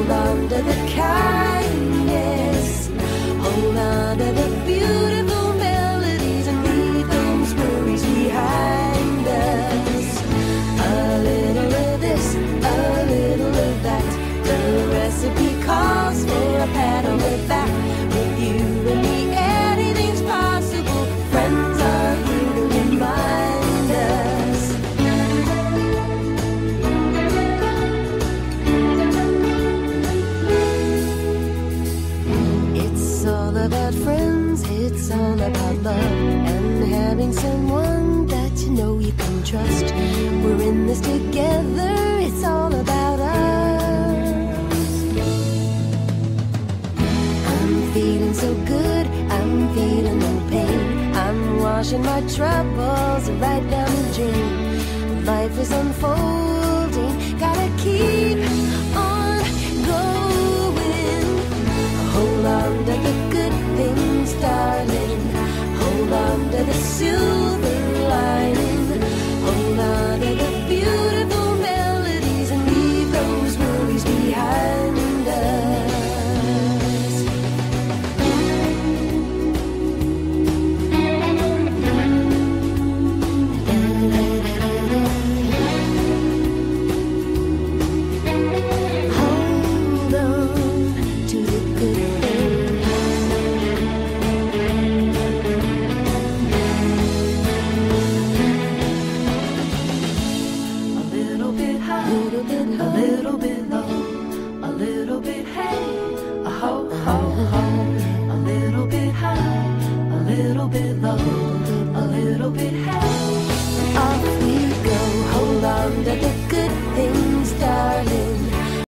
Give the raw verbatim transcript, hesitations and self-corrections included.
Hold on to the kindness. Hold on to the beautiful melodies and leave those worries behind us. A little of this, a little of that. The recipe calls for a pat on the back. With you and me, anything's possible. Friends are here to remind us. It's all about friends, it's all about love, and having someone that you know you can trust. We're in this together, it's all about us. I'm feeling so good, I'm feeling no pain. I'm washing my troubles right down the drain. Life is unfolding.